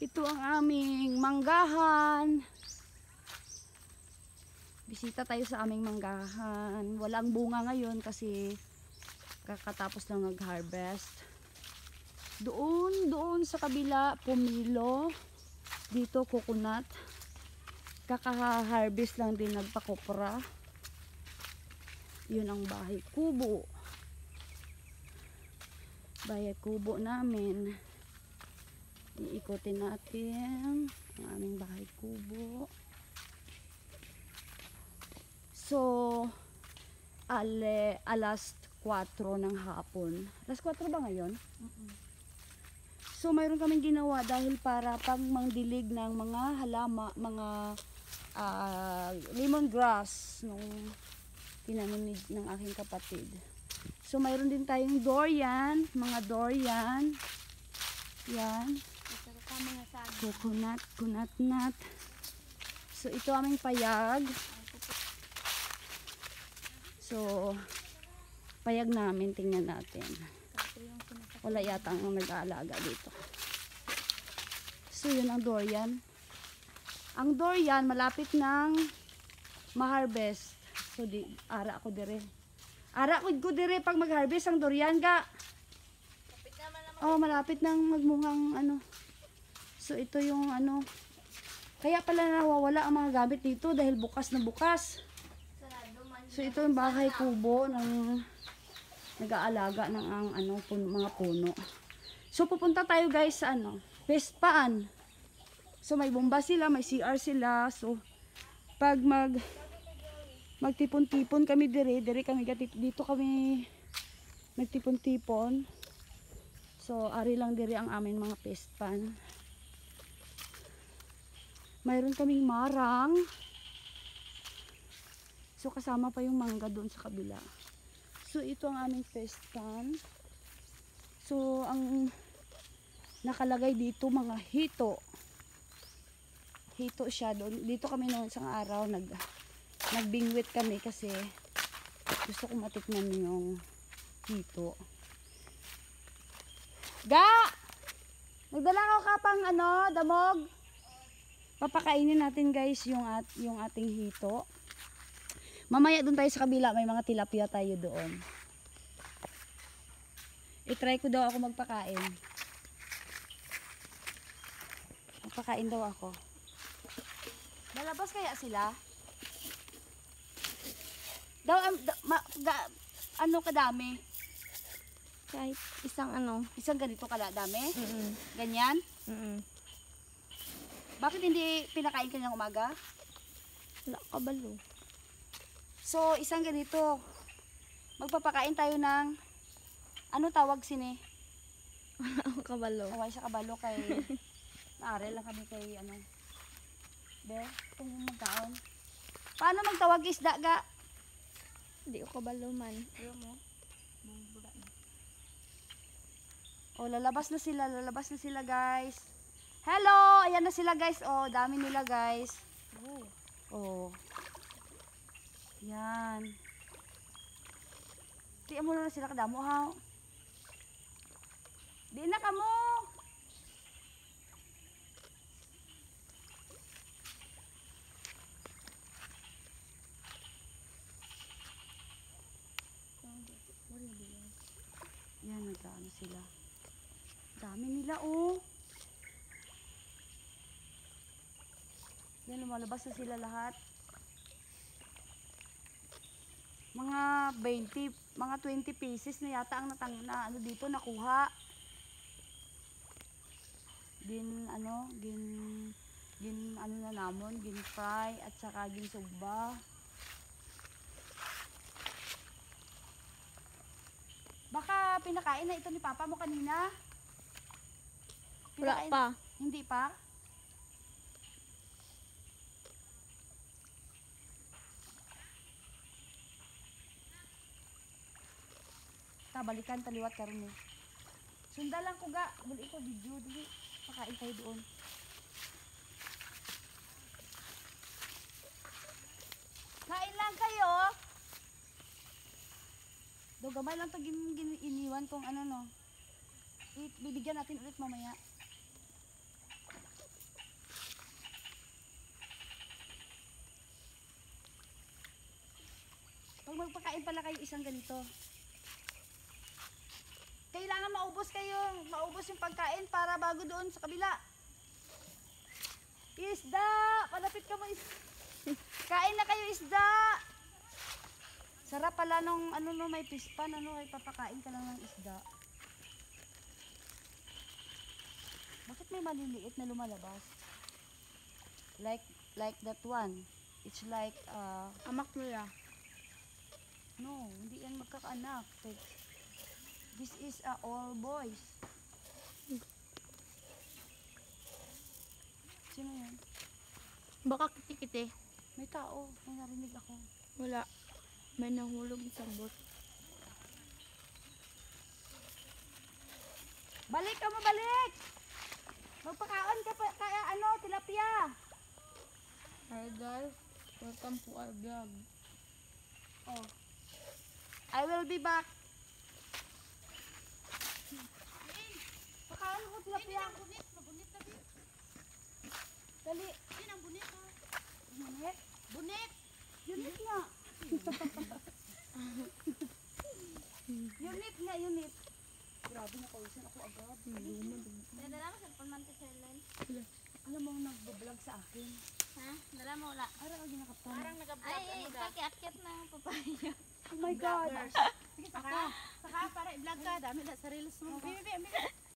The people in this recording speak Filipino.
Ito ang aming manggahan. Bisita tayo sa aming manggahan. Walang bunga ngayon kasi kakatapos lang nag-harvest. Doon sa kabila, pumilo. Dito, coconut. Kaka-harvest lang din, nagpakopra. Yun ang bahay kubo. Bahay kubo namin. Iikotin natin ang aming bahay kubo. So, alas 4 ng hapon. Alas 4 ba ngayon? So, mayroon kaming ginawa dahil para pang mangdilig ng mga mga lemongrass nung tinanim ng aking kapatid. So, mayroon din tayong durian, mga durian. Yan. Coconut nut. So, ito aming payag. So, payag namin, tingnan natin. Wala yata ang nag-aalaga dito. So, yun ang durian. Ang durian, malapit ng ma-harvest. So, ara ako dire. Ara ko dire pag mag-harvest ang durian ga. Oh, malapit nang magmungang ano. So, ito yung ano. Kaya pala nawawala ang mga gamit dito dahil bukas na bukas. So, ito yung bahay kubo ng nag-aalaga ng mga puno. So, pupunta tayo guys sa Vespaan. So, may bomba sila, may CR sila. So, pag magtipon-tipon kami dire kami dito kami nagtipon-tipon. So, ari lang dire ang amin mga Vespan. Mayroon kaming marang. So, kasama pa yung mangga doon sa kabila. So, ito ang aming Vespan. So, ang nakalagay dito mga hito. Hito siya doon. Dito kami noon isang araw nagbingwit kami kasi gusto ko matikman yung hito. Ga! Nagdala ko ka pang damog. Papakainin natin guys yung ating hito. Mamaya doon tayo sa kabila, may mga tilapia tayo doon. I-try ko daw ako magpakain. Magpakain daw ako. Lalabas kaya sila? Daw, kadami? Kahit Isang ganito dami? Ganyan? Bakit hindi pinakain ka ng umaga? Wala kabalo. So, isang ganito. Magpapakain tayo ng ano tawag sini? Kabalo. Away sa kabalo kay naare lang kami kay Be, kung magkaon. Paano magtawag isda ga? Hindi ko kabalo man. Ayaw mo? Bumbuda na. Oh, lalabas na sila guys. Hello! Ayan na sila guys. Oh, dami nila guys. Oh. Yan. Tiyan mo na sila kadamo ha. Di na kamo. Yan, nagkaano sila. Dami nila oh. Yan, lumalabas na sila lahat. Mga 20 pieces na yata ang dito nakuha. Gin na namon, gin fry at saka gin sugba. Baka pinakain na ito ni Papa mo kanina? Wala pa. Hindi pa? Balikan taliwat karon ni. Sundalan ko ga, buli ko video dili. Pakain tayo doon. Kain lang kayo. Do gamay lang to iniwan kong bibigyan natin ulit mamaya. magpakain pala kayo isang ganito. Kailangan maubos yung pagkain para bago doon sa kabila. Isda! Palapit ka mo Kain na kayo isda! Sarap pala nung may pispan, ay papakain ka lang ng isda. Bakit may maliliit na lumalabas? Like that one. It's like, Amak nila. no, hindi yan magkakaanak. This is all boys. Sino yan? Baka kiti-kiti. May tao. May narinig ako. Wala. May nahulog sa bot. Balik ka mo, balik! Magpakaon ka pa, kaya tilapia. Hi guys, welcome to our vlog. Oh. I will be back. Pakaon ko tilapia. Bunit na din. Dali. Yan ang bunit ha. Bunit? Bunit. Unit nga. Unit. Grabe na kawisan ako agad. Dala mo sa panmantiselan. Alam mo ang nagbablog sa akin. Ha? Dala mo wala. Ara ka ginakaptan. Parang nag-vlog. Ay, pakiakyat na papaya. Oh my God. Sige, saka para i-vlog ka. Dami na sa reels mo. Bibi.